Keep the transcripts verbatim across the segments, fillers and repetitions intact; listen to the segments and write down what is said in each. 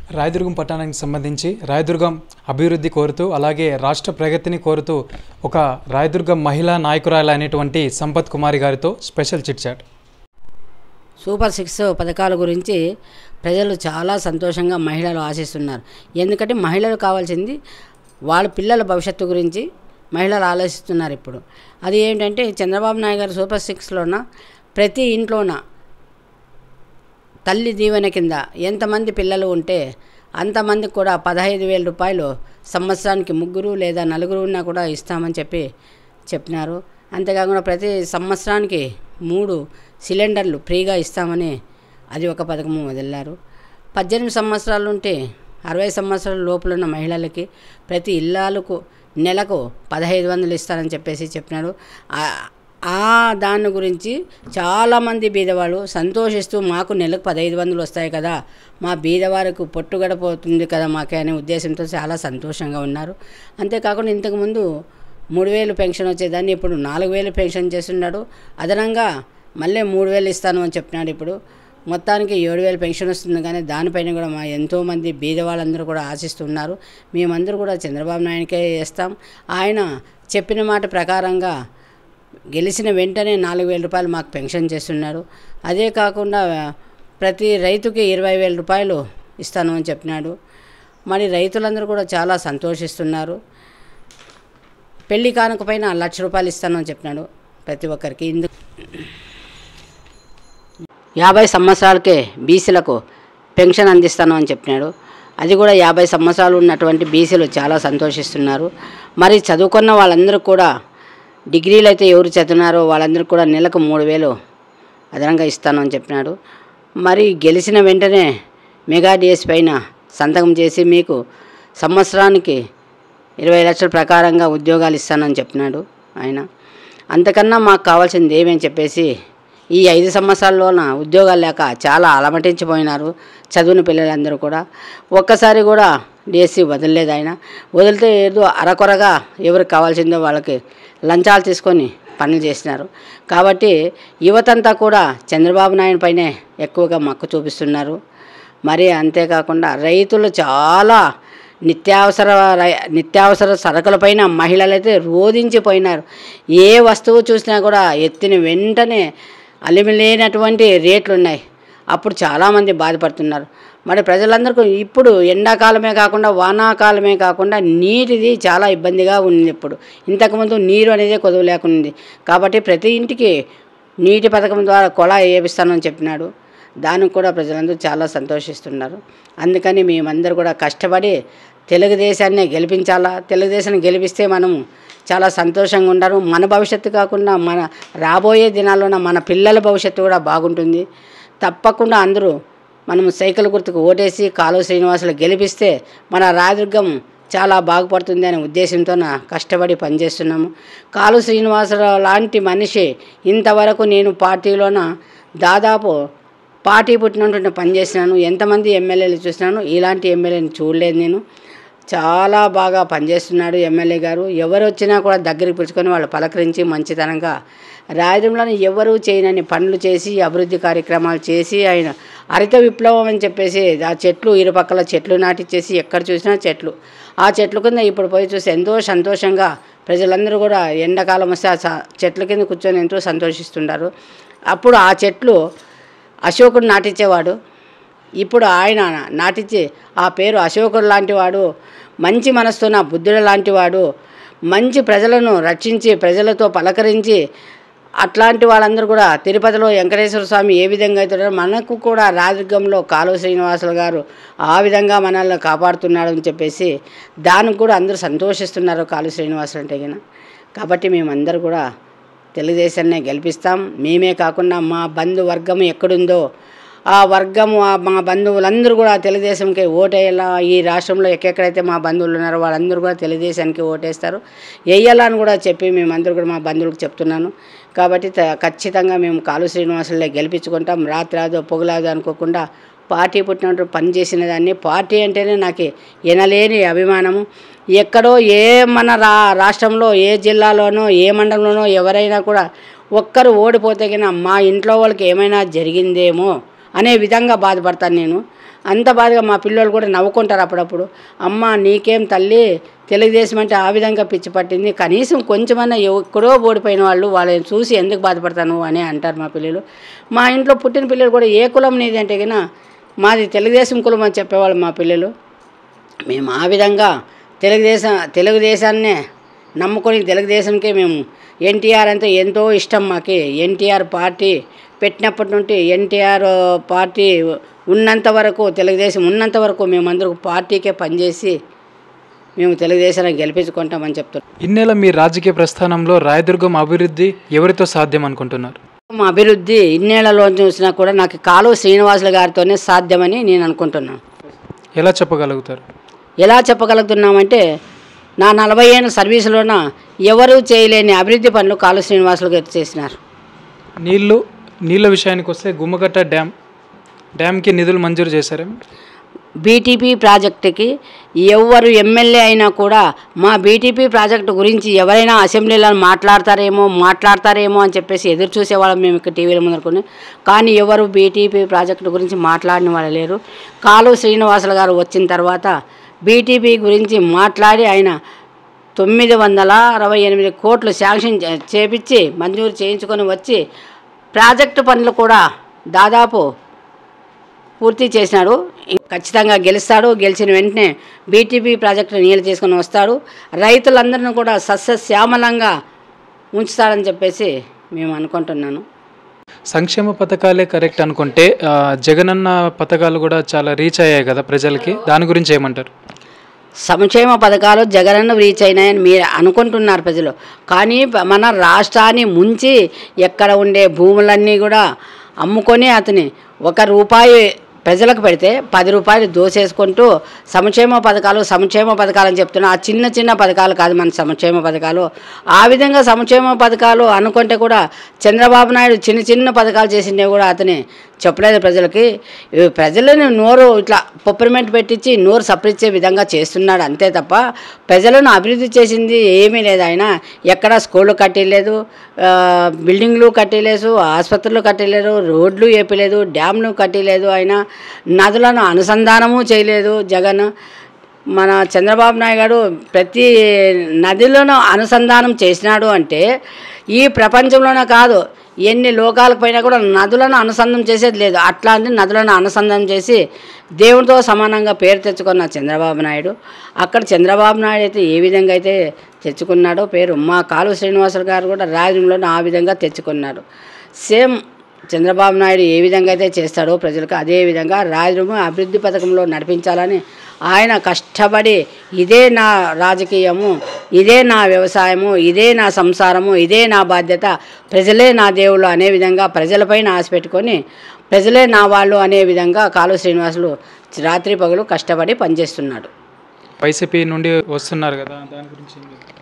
రాయదుర్గం పట్టణానికి సంబంధించి రాయదుర్గం అభివృద్ధి కోరుతూ అలాగే రాష్ట్ర ప్రగతిని కోరుతూ ఒక రాయదుర్గం మహిళా నాయకురాలు అనేటువంటి సంపత్ కుమారి గారితో special chit chat. Super six పథకాల గురించి ప్రజలు చాలా సంతోషంగా మహిళలు ఆశిస్తున్నారు. ఎందుకంటే మహిళలు కావాల్సింది వాళ్ళ పిల్లల భవిష్యత్తు గురించి మహిళలు ఆలోచిస్తున్నారు. ఇప్పుడు అది ఏంటంటే చంద్రబాబు నాయుడు గారు సూపర్ సిక్స్లోన ప్రతి ఇంట్లోన తల్లి దీవెన కింద ఎంతమంది పిల్లలు ఉంటే అంతమందికి కూడా పదహైదు వేల రూపాయలు సంవత్సరానికి ముగ్గురు లేదా నలుగురు ఉన్నా కూడా ఇస్తామని చెప్పి చెప్పినారు. అంతేకాకుండా ప్రతి సంవత్సరానికి మూడు సిలిండర్లు ఫ్రీగా ఇస్తామని అది ఒక పథకము వదిలారు. పద్దెనిమిది సంవత్సరాలు ఉంటే అరవై సంవత్సరాల లోపల ఉన్న మహిళలకి ప్రతి ఇల్లాలకు నెలకు పదహైదు వందలు ఇస్తారని చెప్పేసి చెప్పినాడు. ఆ దాని గురించి చాలామంది బీదవాళ్ళు సంతోషిస్తూ మాకు నెలకు పదహైదు వందలు వస్తాయి కదా, మా బీదవారికి పొట్టు గడపోతుంది కదా మాకే అనే ఉద్దేశంతో చాలా సంతోషంగా ఉన్నారు. అంతేకాకుండా ఇంతకుముందు మూడు వేలు పెన్షన్ వచ్చేదాన్ని ఇప్పుడు నాలుగు వేలు పెన్షన్ చేస్తున్నాడు. అదనంగా మళ్ళీ మూడు వేలు ఇస్తాను అని చెప్పినాడు. ఇప్పుడు మొత్తానికి ఏడు వేలు పెన్షన్ వస్తుంది. కానీ దానిపైన కూడా మా ఎంతోమంది బీదవాళ్ళందరూ కూడా ఆశిస్తున్నారు. మేమందరూ కూడా చంద్రబాబు నాయుడికే వేస్తాం. ఆయన చెప్పిన మాట ప్రకారంగా గెలిచిన వెంటనే నాలుగు వేల రూపాయలు మాకు పెన్షన్ చేస్తున్నాడు. అదే కాకుండా ప్రతి రైతుకి ఇరవై వేల రూపాయలు ఇస్తాను అని చెప్పినాడు. మరి రైతులందరూ కూడా చాలా సంతోషిస్తున్నారు. పెళ్లి కానుక పైన లక్ష రూపాయలు ఇస్తాను అని చెప్పినాడు ప్రతి ఒక్కరికి. ఇందుకు యాభై సంవత్సరాలకే బీసీలకు పెన్షన్ అందిస్తాను అని చెప్పినాడు. అది కూడా యాభై సంవత్సరాలు ఉన్నటువంటి బీసీలు చాలా సంతోషిస్తున్నారు. మరి చదువుకున్న వాళ్ళందరూ కూడా డిగ్రీలు అయితే ఎవరు చదివినారో వాళ్ళందరికీ కూడా నెలకు మూడు వేలు అదనంగా ఇస్తాను అని చెప్పినాడు. మరి గెలిచిన వెంటనే మెగా డిఎస్ పైన సంతకం చేసి మీకు సంవత్సరానికి ఇరవై లక్షల ప్రకారంగా ఉద్యోగాలు ఇస్తానని చెప్పినాడు ఆయన. అంతకన్నా మాకు కావాల్సింది ఏమని చెప్పేసి ఈ ఐదు సంవత్సరాల్లోన ఉద్యోగాలు లేక చాలా అలమటించిపోయినారు చదువుని పిల్లలందరూ కూడా. ఒక్కసారి కూడా డిఎస్సి వదలలేదు ఆయన. వదిలితే ఏదో అరకొరగా ఎవరికి కావాల్సిందో వాళ్ళకి లంచాలు తీసుకొని పనులు చేసినారు. కాబట్టి యువతంతా కూడా చంద్రబాబు నాయుడు పైనే ఎక్కువగా మక్కు చూపిస్తున్నారు. మరి అంతేకాకుండా రైతులు చాలా నిత్యావసర నిత్యావసర సరుకులపైన మహిళలైతే రోధించిపోయినారు. ఏ వస్తువు చూసినా కూడా ఎత్తిన వెంటనే అలిమిలేనటువంటి రేట్లు ఉన్నాయి. అప్పుడు చాలామంది బాధపడుతున్నారు. మరి ప్రజలందరికీ ఇప్పుడు ఎండాకాలమే కాకుండా వానాకాలమే కాకుండా నీటిది చాలా ఇబ్బందిగా ఉంది. ఇప్పుడు ఇంతకుముందు నీరు అనేది కొదువు లేకుంది. కాబట్టి ప్రతి ఇంటికి నీటి పథకం ద్వారా కొళాయి వేపిస్తానని చెప్పినాడు. దానికి కూడా ప్రజలందరూ చాలా సంతోషిస్తున్నారు. అందుకని మేమందరూ కూడా కష్టపడి తెలుగుదేశాన్ని గెలిపించాలా. తెలుగుదేశాన్ని గెలిపిస్తే మనము చాలా సంతోషంగా ఉంటారు. మన భవిష్యత్తు కాకుండా మన రాబోయే దినాల్లోన మన పిల్లల భవిష్యత్తు కూడా బాగుంటుంది. తప్పకుండా అందరూ మనము సైకిల్ గుర్తుకు ఓటేసి కాలువ శ్రీనివాసులు గెలిపిస్తే మన రాయదుర్గం చాలా బాగుపడుతుంది అనే ఉద్దేశంతో కష్టపడి పనిచేస్తున్నాము. కాలువ శ్రీనివాసరావు లాంటి మనిషి ఇంతవరకు నేను పార్టీలోన దాదాపు పార్టీ పుట్టినటువంటి పనిచేసినాను. ఎంతమంది ఎమ్మెల్యేలు చూసినాను, ఇలాంటి ఎమ్మెల్యేని చూడలేదు నేను. చాలా బాగా పనిచేస్తున్నాడు ఎమ్మెల్యే గారు. ఎవరు వచ్చినా కూడా దగ్గరికి పిలుచుకొని వాళ్ళు పలకరించి మంచితనంగా రాయదుర్గంలోని ఎవరు చేయనని పనులు చేసి అభివృద్ధి కార్యక్రమాలు చేసి ఆయన హరిత విప్లవం అని చెప్పేసి ఆ చెట్లు ఇరుపక్కల చెట్లు నాటిచ్చేసి ఎక్కడ చూసినా చెట్లు. ఆ చెట్ల కింద ఇప్పుడు పోయి చూసి ఎంతో సంతోషంగా ప్రజలందరూ కూడా ఎండాకాలం వస్తే ఆ చెట్ల కింద కూర్చొని ఎంతో సంతోషిస్తుంటారు. అప్పుడు ఆ చెట్లు అశోకుడు నాటించేవాడు. ఇప్పుడు ఆయన నాటించి ఆ పేరు అశోకుడు లాంటి వాడు, మంచి మనసుతో బుద్ధుడు లాంటి వాడు, మంచి ప్రజలను రక్షించి ప్రజలతో పలకరించి అట్లాంటి వాళ్ళందరూ కూడా తిరుపతిలో వెంకటేశ్వర స్వామి ఏ విధంగా అవుతాడో మనకు కూడా రాయదుర్గంలో కాలువ శ్రీనివాసులు గారు ఆ విధంగా మనల్ని కాపాడుతున్నాడు అని చెప్పేసి దానికి కూడా అందరూ సంతోషిస్తున్నారు కాలువ శ్రీనివాసులు అంటే గిన. కాబట్టి మేమందరూ కూడా తెలుగుదేశాన్ని గెలిపిస్తాం. మేమే కాకుండా మా బంధువర్గం ఎక్కడుందో ఆ వర్గము మా బంధువులందరూ కూడా తెలుగుదేశంకి ఓటేయాలా. ఈ రాష్ట్రంలో ఎక్కడెక్కడైతే మా బంధువులు ఉన్నారో వాళ్ళందరూ కూడా తెలుగుదేశానికి ఓటేస్తారు, వేయాలని కూడా చెప్పి మేమందరూ కూడా మా బంధువులకు చెప్తున్నాను. కాబట్టి ఖచ్చితంగా మేము కాలువ శ్రీనివాసులే గెలిపించుకుంటాం. రాత్రి రాదో పొగలాదో అనుకోకుండా పార్టీ పుట్టినట్టు పని చేసిన దాన్ని. పార్టీ అంటేనే నాకు ఎనలేని అభిమానము. ఎక్కడో ఏ మన రా రాష్ట్రంలో ఏ జిల్లాలోనో ఏ మండలంలోనో ఎవరైనా కూడా ఒక్కరు ఓడిపోతే కన్నా మా ఇంట్లో వాళ్ళకి ఏమైనా జరిగిందేమో అనే విధంగా బాధపడతాను నేను. అంత బాధగా మా పిల్లలు కూడా నవ్వుకుంటారు అప్పుడప్పుడు. అమ్మ నీకేం తల్లి, తెలుగుదేశం అంటే ఆ విధంగా పిచ్చి పట్టింది, కనీసం కొంచెమన్నా ఎక్కడో ఓడిపోయిన వాళ్ళు వాళ్ళని చూసి ఎందుకు బాధపడతాను అని అంటారు మా పిల్లలు. మా ఇంట్లో పుట్టిన పిల్లలు కూడా ఏ కులం నీది అంటే కన్నా మాది తెలుగుదేశం కులం అని చెప్పేవాళ్ళు మా పిల్లలు. మేము ఆ విధంగా తెలుగుదేశం తెలుగుదేశాన్నే నమ్ముకొని తెలుగుదేశంకే మేము, ఎన్టీఆర్ అంటే ఎంతో ఇష్టం మాకు. ఎన్టీఆర్ పార్టీ పెట్టినప్పటి నుండి ఎన్టీఆర్ పార్టీ ఉన్నంత వరకు, తెలుగుదేశం ఉన్నంత వరకు మేమందరూ పార్టీకే పనిచేసి మేము తెలుగుదేశాన్ని గెలిపించుకుంటామని చెప్తున్నాం. ఇన్నేళ్ళ మీ రాజకీయ ప్రస్థానంలో రాయదుర్గం అభివృద్ధి ఎవరితో సాధ్యం అనుకుంటున్నారు? మా అభివృద్ధి ఇన్నేళ్లలో చూసినా కూడా నాకు కాలువ శ్రీనివాసులు గారితోనే సాధ్యమని నేను అనుకుంటున్నాను. ఎలా చెప్పగలుగుతారు? ఎలా చెప్పగలుగుతున్నామంటే నా నలభై ఏళ్ళ సర్వీసులోన ఎవరూ చేయలేని అభివృద్ధి పనులు కాలువ శ్రీనివాసులు గారు చేసినారు. నీళ్ళు నీళ్ళ విషయానికి వస్తే గుమ్మగట్ట డ్యామ్ డ్యామ్కి నిధులు మంజూరు చేశారేమో. బీటీపీ ప్రాజెక్టుకి ఎవరు ఎమ్మెల్యే అయినా కూడా మా బీటీపీ ప్రాజెక్టు గురించి ఎవరైనా అసెంబ్లీలో మాట్లాడతారేమో మాట్లాడతారేమో అని చెప్పేసి ఎదురు చూసేవాళ్ళం మేము ఇక్కడ టీవీలో ముందరుకుని. కానీ ఎవరు బీటీపీ ప్రాజెక్టు గురించి మాట్లాడిన వాళ్ళు లేరు. కాలువ శ్రీనివాసులు గారు వచ్చిన తర్వాత బీటీపీ గురించి మాట్లాడి ఆయన తొమ్మిది వందల అరవై ఎనిమిది కోట్లు శాంక్షన్ చేపించి మంజూరు చేయించుకొని వచ్చి ప్రాజెక్టు పనులు కూడా దాదాపు పూర్తి చేసినాడు. ఖచ్చితంగా గెలుస్తాడు. గెలిచిన వెంటనే బీటీపీ ప్రాజెక్టు నీళ్ళు తీసుకొని వస్తాడు. రైతులందరినీ కూడా సస్యశ్యామలంగా ఉంచుతాడని చెప్పేసి మేము అనుకుంటున్నాను. సంక్షేమ పథకాలే కరెక్ట్ అనుకుంటే జగనన్న పథకాలు కూడా చాలా రీచ్ అయ్యాయి కదా ప్రజలకి, దాని గురించి ఏమంటారు? సంక్షేమ పథకాలు జగనన్న రీచ్ అయినాయని మీరు అనుకుంటున్నారు ప్రజలు. కానీ మన రాష్ట్రాన్ని ముంచి ఎక్కడ ఉండే భూములన్నీ కూడా అమ్ముకొని అతని ఒక రూపాయి ప్రజలకు పెడితే పది రూపాయలు దోసేసుకుంటూ సంక్షేమ పథకాలు సంక్షేమ పథకాలు అని చెప్తున్నా. ఆ చిన్న చిన్న పథకాలు కాదు మన సంక్షేమ పథకాలు. ఆ విధంగా సంక్షేమ పథకాలు అనుకుంటే కూడా చంద్రబాబు నాయుడు చిన్న చిన్న పథకాలు చేసిండే కూడా అతని చెప్పలేదు ప్రజలకి. ప్రజలను నోరు ఇట్లా పొప్పరిమెంట్ పెట్టించి నోరు సపరించే విధంగా చేస్తున్నాడు అంతే తప్ప ప్రజలను అభివృద్ధి చేసింది ఏమీ లేదు. ఆయన ఎక్కడ స్కూళ్ళు కట్టలేదు, బిల్డింగ్లు కట్టలేదు, ఆసుపత్రులు కట్టలేదు, రోడ్లు వేపలేదు, డ్యామ్లు కట్టలేదు, ఆయన నదులను అనుసంధానము చేయలేదు జగన్. మన చంద్రబాబు నాయుడు గారు ప్రతి నదిలను అనుసంధానం చేసినాడు అంటే ఈ ప్రపంచంలోనే కాదు ఎన్ని లోకాలకు పైన కూడా నదులను అనుసంధానం చేసేది లేదు. అట్లాంటి నదులను అనుసంధానం చేసి దేవుడితో సమానంగా పేరు తెచ్చుకున్న చంద్రబాబు నాయుడు, అక్కడ చంద్రబాబు నాయుడు అయితే ఏ విధంగా అయితే తెచ్చుకున్నాడో పేరు, మా కాలువ శ్రీనివాసులు గారు కూడా రాజంలో ఆ విధంగా తెచ్చుకున్నాడు. సేమ్ చంద్రబాబు నాయుడు ఏ విధంగా అయితే చేస్తాడో ప్రజలకు అదే విధంగా రాజరుము అభివృద్ధి పథకంలో నడిపించాలని ఆయన కష్టపడి ఇదే నా రాజకీయము, ఇదే నా వ్యవసాయము, ఇదే నా సంసారము, ఇదే నా బాధ్యత, ప్రజలే నా దేవుళ్ళు అనే విధంగా ప్రజలపైన ఆశ పెట్టుకొని ప్రజలే నా వాళ్ళు అనే విధంగా కాలువ శ్రీనివాసులు రాత్రి పగలు కష్టపడి పనిచేస్తున్నాడు. వైసీపీ నుండి వస్తున్నారు కదా, దాని గురించి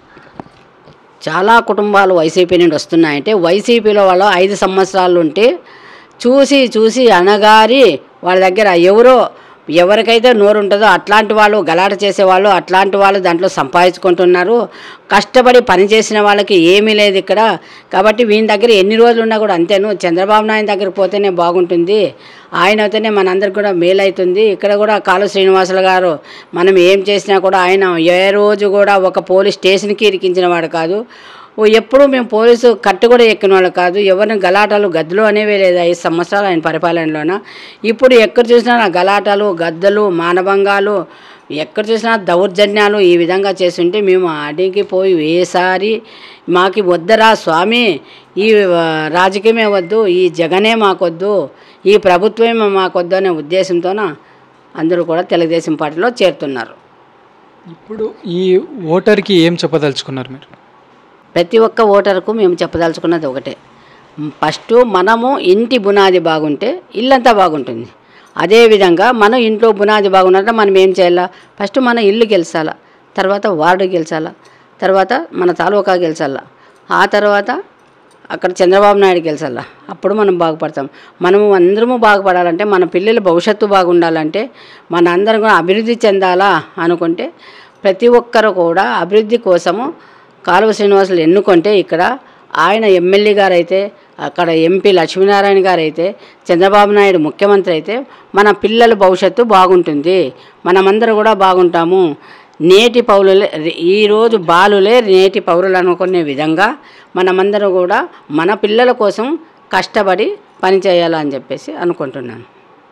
చాలా కుటుంబాలు వైసీపీ నుండి వస్తున్నాయంటే వైసీపీలో వాళ్ళు ఐదు సంవత్సరాలు ఉంటే చూసి చూసి అనగారి వాళ్ళ దగ్గర ఎవరో ఎవరికైతే నోరు ఉంటుందో అట్లాంటి వాళ్ళు గలాట చేసేవాళ్ళు అట్లాంటి వాళ్ళు దాంట్లో సంపాదించుకుంటున్నారు. కష్టపడి పనిచేసిన వాళ్ళకి ఏమీ లేదు ఇక్కడ. కాబట్టి వీని దగ్గర ఎన్ని రోజులు ఉన్నా కూడా అంతేను. చంద్రబాబు నాయుడు దగ్గర పోతేనే బాగుంటుంది, ఆయన అయితేనే మనందరికి కూడా మేలు అవుతుంది. ఇక్కడ కూడా కాలువ శ్రీనివాసులు గారు మనం ఏం చేసినా కూడా ఆయన ఏ రోజు కూడా ఒక పోలీస్ స్టేషన్కి ఇరికించిన వాడు కాదు. ఎప్పుడు మేము పోలీసు కట్టు కూడా ఎక్కిన వాళ్ళు కాదు. ఎవరిని గలాటాలు గద్దలు అనేవే లేదు ఐదు సంవత్సరాలు ఆయన పరిపాలనలోన. ఇప్పుడు ఎక్కడ చూసినా గలాటాలు గద్దలు మానభంగాలు ఎక్కడ చూసినా దౌర్జన్యాలు ఈ విధంగా చేస్తుంటే మేము అడిగి పోయి వేసారి మాకు వద్దరా స్వామి, ఈ రాజకీయమే వద్దు, ఈ జగనే మాకొద్దు, ఈ ప్రభుత్వమే మాకొద్దు అనే ఉద్దేశంతోన అందరూ కూడా తెలుగుదేశం పార్టీలో చేరుతున్నారు. ఇప్పుడు ఈ ఓటర్కి ఏం చెప్పదలుచుకున్నారు మీరు? ప్రతి ఒక్క ఓటరుకు మేము చెప్పదలుచుకున్నది ఒకటే, ఫస్ట్ మనము ఇంటి బునాది బాగుంటే ఇల్లంతా బాగుంటుంది. అదేవిధంగా మనం ఇంట్లో బునాది బాగున్నట్టు మనం ఏం చేయాలా, ఫస్ట్ మన ఇల్లు గెలిచాలా, తర్వాత వార్డు గెలిచాలా, తర్వాత మన తాలూకా గెలిచాలా, ఆ తర్వాత అక్కడ చంద్రబాబు నాయుడు గెలిచాలా. అప్పుడు మనం బాగుపడతాం. మనము అందరము బాగుపడాలంటే మన పిల్లల భవిష్యత్తు బాగుండాలంటే మన అందరం కూడా అభివృద్ధి చెందాలా అనుకుంటే ప్రతి ఒక్కరు కూడా అభివృద్ధి కోసము కాలువ శ్రీనివాసులు ఎన్నుకుంటే ఇక్కడ ఆయన ఎమ్మెల్యే గారు అయితే అక్కడ ఎంపీ లక్ష్మీనారాయణ గారు అయితే, చంద్రబాబు నాయుడు ముఖ్యమంత్రి అయితే మన పిల్లల భవిష్యత్తు బాగుంటుంది, మనమందరం కూడా బాగుంటాము. నేటి పౌరులే ఈరోజు బాలులే నేటి పౌరులు అనుకునే విధంగా మనమందరం కూడా మన పిల్లల కోసం కష్టపడి పనిచేయాలని చెప్పేసి అనుకుంటున్నాను.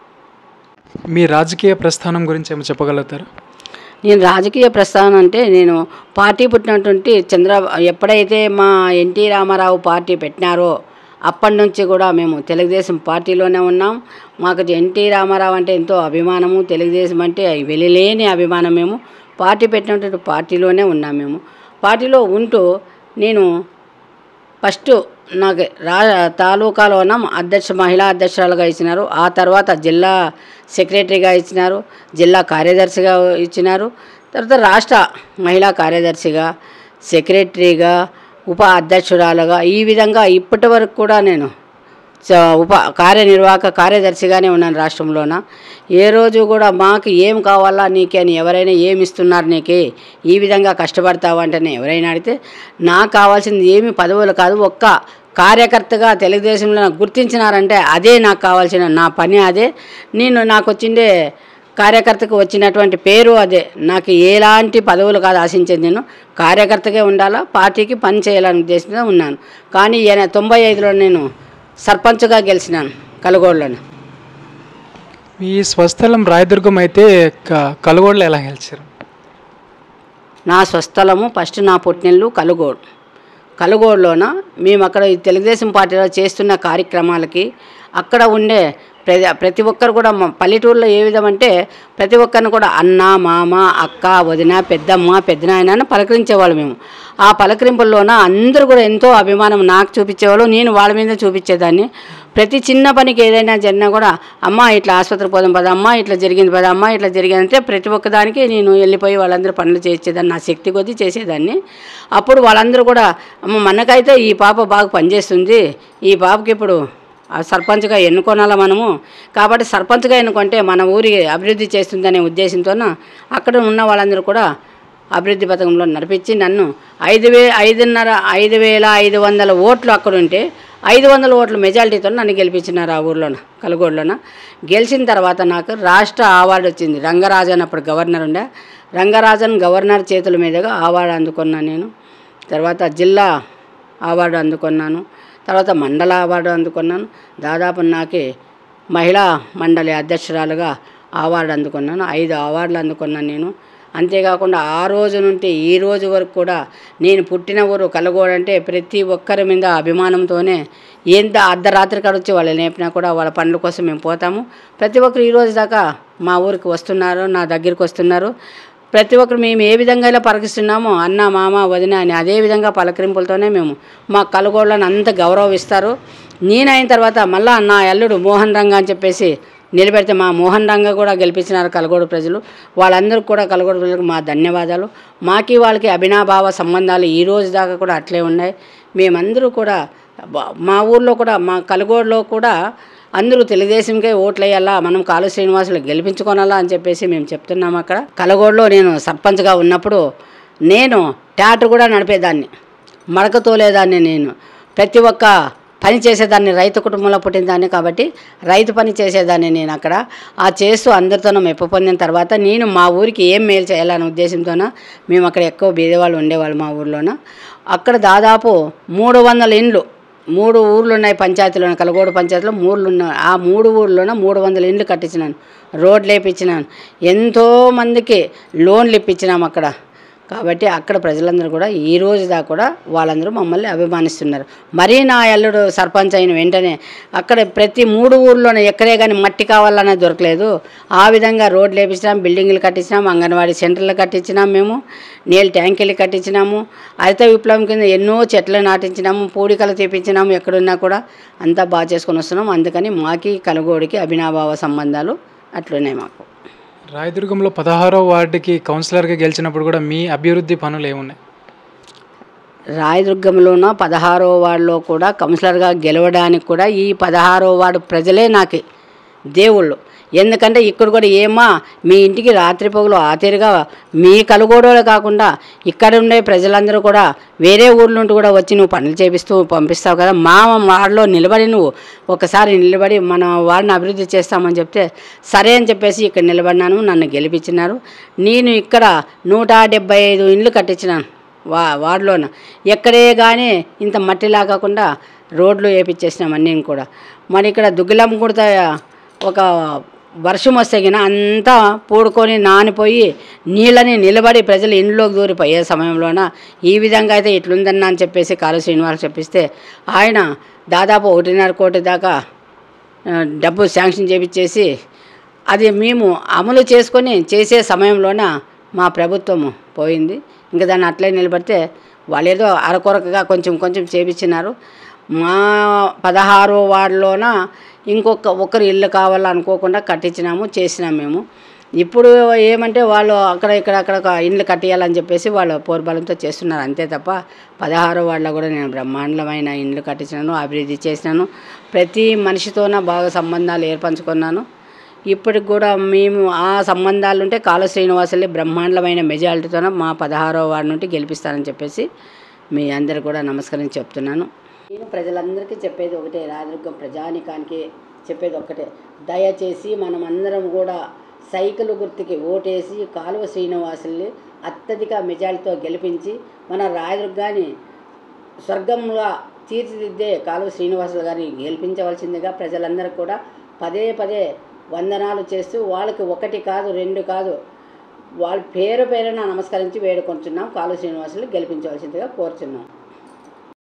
మీ రాజకీయ ప్రస్థానం గురించి ఏమో చెప్పగలుగుతారా? నేను రాజకీయ ప్రస్థానం అంటే నేను పార్టీ పుట్టినటువంటి చంద్ర ఎప్పుడైతే మా ఎన్టీ రామారావు పార్టీ పెట్టినారో అప్పటి నుంచి కూడా మేము తెలుగుదేశం పార్టీలోనే ఉన్నాం. మాకు ఎన్టీ రామారావు అంటే ఎంతో అభిమానము, తెలుగుదేశం అంటే వెలిలేని అభిమానం. మేము పార్టీ పెట్టినటువంటి పార్టీలోనే ఉన్నాం. మేము పార్టీలో ఉంటూ నేను ఫస్ట్ నాకు రా తాలూకాలోన అధ్యక్ష మహిళా అధ్యక్షురాలుగా ఇచ్చినారు. ఆ తర్వాత జిల్లా సెక్రటరీగా ఇచ్చినారు, జిల్లా కార్యదర్శిగా ఇచ్చినారు, తర్వాత రాష్ట్ర మహిళా కార్యదర్శిగా, సెక్రటరీగా, ఉప అధ్యక్షురాలుగా, ఈ విధంగా ఇప్పటి వరకు కూడా నేను ఉప కార్యనిర్వాహక కార్యదర్శిగానే ఉన్నాను రాష్ట్రంలోన. ఏ రోజు కూడా మాకు ఏం కావాలా నీకే అని ఎవరైనా ఏమి ఇస్తున్నారు నీకే, ఈ విధంగా కష్టపడతావు అంటేనే ఎవరైనా అడిగితే నాకు కావాల్సింది ఏమి పదవులు కాదు, ఒక్క కార్యకర్తగా తెలుగుదేశంలో గుర్తించినారంటే అదే నాకు కావాల్సిన నా పని. అదే నేను నాకు వచ్చిండే కార్యకర్తకు వచ్చినటువంటి పేరు అదే. నాకు ఎలాంటి పదవులు కాదు ఆశించేది, నేను కార్యకర్తగా ఉండాలా, పార్టీకి పని చేయాలని ఉద్దేశంతో ఉన్నాను. కానీ తొంభై ఐదులో నేను సర్పంచ్గా గెలిచినాను కలుగోడులోనే. మీ స్వస్థలం రాయదుర్గం అయితే కలుగోడులో ఎలా గెలిచారు? నా స్వస్థలము ఫస్ట్ నా పుట్టినిల్లు కలుగోడు. కలుగోడులోన మేము అక్కడ తెలుగుదేశం పార్టీలో చేస్తున్న కార్యక్రమాలకి అక్కడ ఉండే ప్రతి ప్రతి ఒక్కరు కూడా మా పల్లెటూరులో ఏ విధమంటే ప్రతి ఒక్కరిని కూడా అన్న, మామ, అక్క, వదిన, పెద్దమ్మ, పెద్దనాయన అని పలకరించేవాళ్ళు మేము. ఆ పలకరింపుల్లోన అందరూ కూడా ఎంతో అభిమానం నాకు చూపించేవాళ్ళు, నేను వాళ్ళ మీద చూపించేదాన్ని. ప్రతి చిన్న పనికి ఏదైనా జరిగినా కూడా అమ్మ ఇట్లా ఆసుపత్రికి పోదాం పద, అమ్మ ఇట్లా జరిగింది పద, అమ్మ ఇట్లా జరిగిందంటే ప్రతి ఒక్కదానికి నేను వెళ్ళిపోయి వాళ్ళందరూ పనులు చేసేదాన్ని, నా శక్తి కొద్దీ చేసేదాన్ని. అప్పుడు వాళ్ళందరూ కూడా అమ్మ మనకైతే ఈ పాప బాగా పనిచేస్తుంది, ఈ పాపకి ఇప్పుడు సర్పంచ్గా ఎన్నుకోనాలా మనము, కాబట్టి సర్పంచ్గా ఎన్నుకుంటే మన ఊరి అభివృద్ధి చేస్తుందనే ఉద్దేశంతో అక్కడ ఉన్న వాళ్ళందరూ కూడా అభివృద్ధి పథకంలో నడిపించి నన్ను ఐదు వే ఐదున్నర ఐదు వేల ఐదు వందల ఓట్లు అక్కడ ఉంటే ఐదు వందల ఓట్ల మెజారిటీతో నన్ను గెలిపించినారు ఆ ఊర్లోన కలుగోడులోన. గెలిచిన తర్వాత నాకు రాష్ట్ర అవార్డు వచ్చింది. రంగరాజన్ అప్పుడు గవర్నర్ ఉండే, రంగరాజన్ గవర్నర్ చేతుల మీదుగా అవార్డు అందుకున్నాను నేను. తర్వాత జిల్లా అవార్డు అందుకున్నాను, తర్వాత మండల అవార్డు అందుకున్నాను. దాదాపు నాకే మహిళా మండలి అధ్యక్షురాలుగా అవార్డు అందుకున్నాను. ఐదు అవార్డులు అందుకున్నాను నేను. అంతేకాకుండా ఆ రోజు నుండి ఈ రోజు వరకు కూడా నేను పుట్టిన ఊరు కలుగోడు అంటే ప్రతి ఒక్కరి మీద అభిమానంతోనే ఎంత అర్ధరాత్రి కాడ వచ్చి వాళ్ళు లేపినా కూడా వాళ్ళ పనుల కోసం మేము పోతాము. ప్రతి ఒక్కరు ఈ రోజు దాకా మా ఊరికి వస్తున్నారు, నా దగ్గరికి వస్తున్నారు. ప్రతి ఒక్కరు మేము ఏ విధంగా ఇలా పలకరిస్తున్నామో అన్న, మామ, వదిన అని అదే విధంగా పలకరింపులతోనే మేము మా కలుగోళ్ళని అంత గౌరవిస్తారు. నేనైన తర్వాత మళ్ళా నా అల్లుడు మోహన్ రంగ అని చెప్పేసి నిలబెడితే మా మోహన్ రంగ కూడా గెలిపించినారు కలుగోడు ప్రజలు. వాళ్ళందరికీ కూడా కలుగోడు ప్రజలకు మా ధన్యవాదాలు. మాకి వాళ్ళకి అభినాభావ సంబంధాలు ఈ రోజు దాకా కూడా అట్లే ఉన్నాయి. మేమందరూ కూడా మా ఊర్లో కూడా మా కలుగోడులో కూడా అందరూ తెలుగుదేశంకే ఓట్లు వేయాలా, మనం కాళు శ్రీనివాసులు గెలిపించుకోనాలా అని చెప్పేసి మేము చెప్తున్నాము. అక్కడ కలుగోడులో నేను సర్పంచ్గా ఉన్నప్పుడు నేను ట్యాటర్ కూడా నడిపేదాన్ని, మడక తోలేదాన్ని. నేను ప్రతి ఒక్క పని చేసేదాన్ని, రైతు కుటుంబంలో పుట్టిన దాన్ని కాబట్టి రైతు పని చేసేదాన్ని నేను అక్కడ. ఆ చేస్తూ అందరితోనూ మెప్పు పొందిన తర్వాత నేను మా ఊరికి ఏం మేలు చేయాలనే ఉద్దేశంతోన మేము అక్కడ ఎక్కువ బీదవాళ్ళు ఉండేవాళ్ళు మా ఊర్లోన. అక్కడ దాదాపు మూడు వందల ఇండ్లు, మూడు ఊర్లు ఉన్నాయి పంచాయతీలో, కలుగోడు పంచాయతీలో మూడు ఉన్నాయి. ఆ మూడు ఊర్లోన మూడు వందల ఇండ్లు కట్టించినాను, రోడ్లు వేయించినాను, ఎంతోమందికి లోన్లు ఇప్పించినాము అక్కడ. కాబట్టి అక్కడ ప్రజలందరూ కూడా ఈ రోజు దాకా కూడా వాళ్ళందరూ మమ్మల్ని అభిమానిస్తున్నారు. మరీ నా అల్లుడు సర్పంచ్ అయిన వెంటనే అక్కడ ప్రతి మూడు ఊర్లోనే ఎక్కడే కానీ మట్టి కావాలనే దొరకలేదు. ఆ విధంగా రోడ్లు వేయించినాం, బిల్డింగ్లు కట్టించినాం, అంగన్వాడీ సెంటర్లు కట్టించినాం, మేము నీళ్ళు ట్యాంకీలు కట్టించినాము, హరిత విప్లవం కింద ఎన్నో చెట్లు నాటించినాము, పూడికలు తెప్పించినాము. ఎక్కడున్నా కూడా అంతా బాగా చేసుకొని వస్తున్నాం. అందుకని మాకి కలుగోడికి అభినాభావ సంబంధాలు అట్లున్నాయి మాకు. రాయదుర్గంలో పదహారో వార్డుకి కౌన్సిలర్గా గెలిచినప్పుడు కూడా మీ అభివృద్ధి పనులు ఏమున్నాయి? రాయదుర్గంలోన పదహారో వార్డులో కూడా కౌన్సిలర్గా గెలవడానికి కూడా ఈ పదహారో వార్డు ప్రజలే నాకు దేవుళ్ళు. ఎందుకంటే ఇక్కడ కూడా ఏమా మీ ఇంటికి రాత్రి పగులు ఆతేరుగా మీ కలుగోడోలే కాకుండా ఇక్కడ ఉండే ప్రజలందరూ కూడా వేరే ఊర్ల నుండి కూడా వచ్చి నువ్వు పనులు చేపిస్తూ పంపిస్తావు కదా, మా వార్డులో నిలబడి నువ్వు ఒకసారి నిలబడి మన వార్డుని అభివృద్ధి చేస్తామని చెప్తే సరే అని చెప్పేసి ఇక్కడ నిలబడినాను, నన్ను గెలిపించినారు. నేను ఇక్కడ నూట డెబ్బై ఐదు ఇండ్లు కట్టించినాను వా వార్డులోన. ఎక్కడే కానీ ఇంత మట్టిలా కాకుండా రోడ్లు వేపించేసినాం అన్నీ కూడా. మరి ఇక్కడ దుగ్గిలం కుడతా ఒక వర్షం వస్తే గిన అంతా పూడుకొని నానిపోయి నీళ్ళని నిలబడి ప్రజలు ఇంట్లోకి దూరిపోయే సమయంలోన ఈ విధంగా అయితే ఇట్లుందన్నా అని చెప్పేసి కాళు శ్రీనివాస్ చెప్పిస్తే ఆయన దాదాపు ఒకటిన్నర కోటి దాకా డబ్బు శాంక్షన్ చేపించేసి అది మేము అమలు చేసుకొని చేసే సమయంలోన మా ప్రభుత్వం పోయింది. ఇంకా దాన్ని అట్లే నిలబడితే వాళ్ళు ఏదో అరకొరకగా కొంచెం కొంచెం చేపించినారు. మా పదహారో వార్డులోన ఇంకొక ఒకరు ఇల్లు కావాలనుకోకుండా కట్టించినాము, చేసినాము మేము. ఇప్పుడు ఏమంటే వాళ్ళు అక్కడ ఇక్కడ అక్కడ ఇండ్లు కట్టియాలని చెప్పేసి వాళ్ళు పోర్బలంతో చేస్తున్నారు అంతే తప్ప పదహారో వార్డులో కూడా నేను బ్రహ్మాండమైన ఇండ్లు కట్టించినాను, అభివృద్ధి చేసినాను, ప్రతి మనిషితోన బాగా సంబంధాలు ఏర్పంచుకున్నాను. ఇప్పటికి కూడా మేము ఆ సంబంధాలు ఉంటే కాళు శ్రీనివాసుల్ని బ్రహ్మాండమైన మెజారిటీతోన మా పదహారో వార్డు నుండి గెలిపిస్తానని చెప్పేసి మీ అందరు కూడా నమస్కరించి చెప్తున్నాను. నేను ప్రజలందరికీ చెప్పేది ఒకటే, రాయదుర్గం ప్రజానికానికి చెప్పేది ఒక్కటే, దయచేసి మనం అందరం కూడా సైకిల్ గుర్తుకి ఓటేసి కాలువ శ్రీనివాసుల్ని అత్యధిక మెజారిటీతో గెలిపించి మన రాయదుర్గాన్ని స్వర్గంగా తీర్చిదిద్దే కాలువ శ్రీనివాసులు గారిని గెలిపించవలసిందిగా ప్రజలందరూ కూడా పదే పదే వందనాలు చేస్తూ వాళ్ళకి ఒకటి కాదు రెండు కాదు వాళ్ళ పేరు పేరున నమస్కరించి వేడుకుంటున్నాం. కాళు శ్రీనివాసులు గెలిపించవలసిందిగా కోరుచున్నాం.